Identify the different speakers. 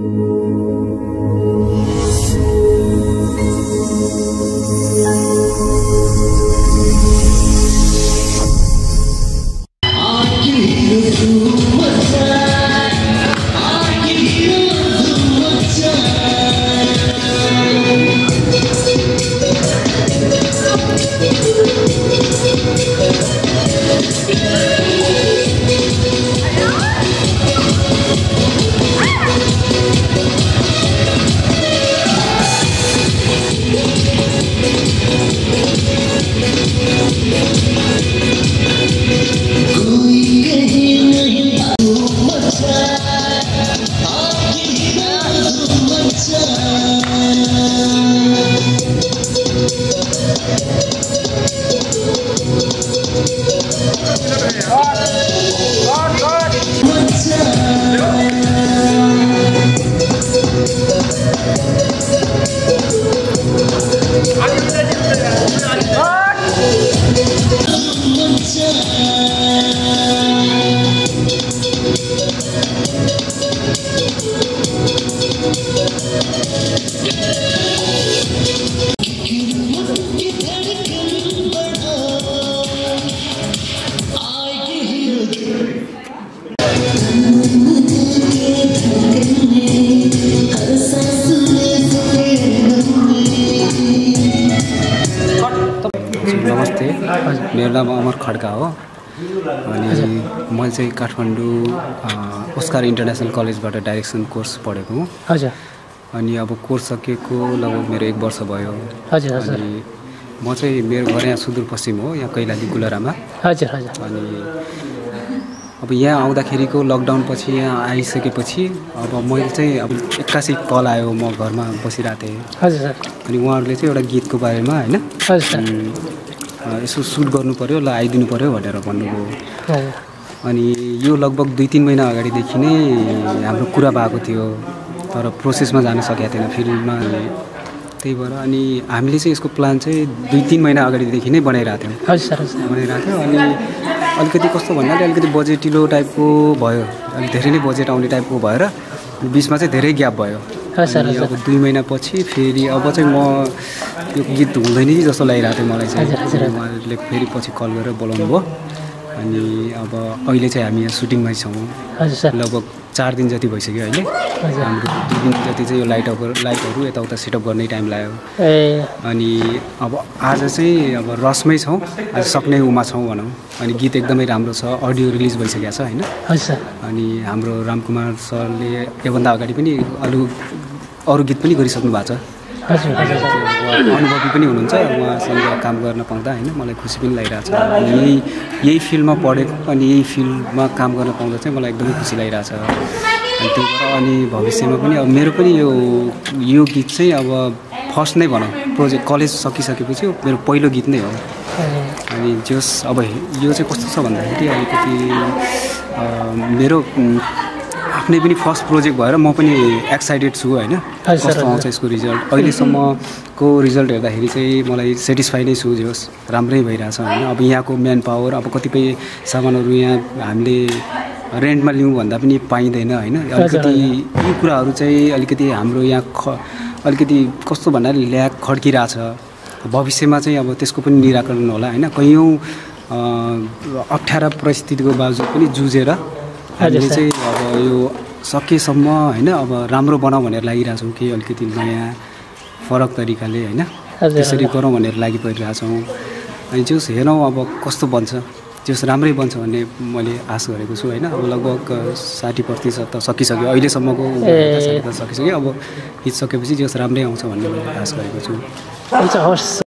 Speaker 1: नमस्ते, मेरो नाम अमर खड्का हो अनि मैले चाहिँ काठमाडौँ ओस्कार इन्टरनेसनल कलेजबाट डाइरेक्सन कोर्स पढेको हुँ।
Speaker 2: हजुर।
Speaker 1: अनि अब कोर्स सकेको लगभग मेरो 1 वर्ष भयो।
Speaker 2: हजुर हजुर।
Speaker 1: अनि म चाहिँ मेरो घर यहाँ सुदूरपश्चिम हो, यहाँ कैलाली गुलरामा।
Speaker 2: हजुर हजुर।
Speaker 1: अनि अब यहाँ आउँदाखेरिको लकडाउन पछि यहाँ आइसकेपछि अब मैले चाहिँ अब एक्कासी कल आयो, म घरमा बसिरहेको थिएँ।
Speaker 2: हजुर सर।
Speaker 1: अनि उहाँहरूले चाहिँ एउटा गीतको बारेमा हैन यसो सुट गर्नु पर्यो, ल आइदिनु पर्यो भनेर भन्नुभयो। अनि यो लगभग 2-3 महिना अगाडिदेखि नै हाम्रो कुरा भएको थियो, तर प्रोसेसमा जान सकेको थिएन फिल्ममा। त्यही भएर अनि हामीले चाहिँ यसको प्लान चाहिँ 2-3 महिना अगाडिदेखि नै बनाइरहेको थियौँ।
Speaker 2: हजुर सर।
Speaker 1: बनाइरहेको थियौँ अनि अलिकति कस्तो भन्नाले अलिकति बजेटिलो टाइपको भयो, अलिक धेरै नै बजेट आउने टाइपको भएर बिचमा चाहिँ धेरै ग्याप भयो। अनि अब 2 महिनापछि फेरि अब चाहिँ म यो गीत हुँदैन कि जस्तो लागिरहेको थियो मलाई चाहिँ। उहाँहरूले फेरि पछि कल गरेर बोलाउनु भयो। अनि अब अहिले चाहिँ हामी यहाँ सुटिङमै छौँ। लगभग 4 दिन जति भइसक्यो अहिले। हाम्रो 2 दिन जति चाहिँ यो लाइटहरू यताउता सेटअप गर्नै टाइम लाग्यो। अनि अब आज चाहिँ अब रसमै छौँ, आज सक्ने उमा छौँ भनौँ। अनि गीत एकदमै राम्रो छ, अडियो रिलिज भइसकेको छ होइन। अनि हाम्रो रामकुमार सरले योभन्दा अगाडि पनि अरू गीत पनि गरिसक्नु भएको छ। अनुभवी पनि हुनुहुन्छ, उहाँसँग काम गर्न पाउँदा होइन मलाई खुसी पनि लागिरहेको छ। अनि यही फिल्डमा पढेको अनि यही फिल्डमा काम गर्न पाउँदा चाहिँ मलाई एकदमै खुसी लागिरहेको छ। अनि त्यही भएर अनि भविष्यमा पनि अब मेरो पनि यो गीत चाहिँ अब फर्स्ट नै भनौँ, प्रोजेक्ट कलेज सकिसकेपछि मेरो पहिलो गीत नै हो। अनि जस अब यो चाहिँ कस्तो छ भन्दाखेरि अलिकति मेरो आफ्नै पनि फर्स्ट प्रोजेक्ट भएर म पनि एक्साइटेड छु होइन, कस्तो आउँछ यसको रिजल्ट। अहिलेसम्मको रिजल्ट हेर्दाखेरि चाहिँ मलाई सेटिस्फाई नै छु, जे होस् राम्रै भइरहेछ होइन। अब यहाँको म्यान पावर, अब कतिपय सामानहरू यहाँ हामीले रेन्टमा लिउँ भन्दा पनि पाइँदैन होइन। अलिकति यी कुराहरू चाहिँ अलिकति हाम्रो यहाँ अलिकति कस्तो भन्नाले ल्याग खड्किरहेछ। भविष्यमा चाहिँ अब त्यसको पनि निराकरण होला होइन। कैयौँ अप्ठ्यारा परिस्थितिको बावजुद पनि जुझेर हामीले चाहिँ अब यो सकेसम्म होइन अब राम्रो बनाऊ भनेर लागिरहेको छौँ, कि अलिकति नयाँ फरक तरिकाले होइन त्यसरी गरौँ भनेर लागि परिरहेछौँ। अनि जस हेरौँ अब कस्तो बन्छ, जस राम्रै बन्छ भन्ने मैले आश गरेको छु होइन। अब लगभग 60% त सकिसक्यो अहिलेसम्मको, 60% सकिसक्यो। अब गीत सकेपछि जस राम्रै आउँछ भन्ने मैले आश गरेको छु।
Speaker 2: हुन्छ, हवस्।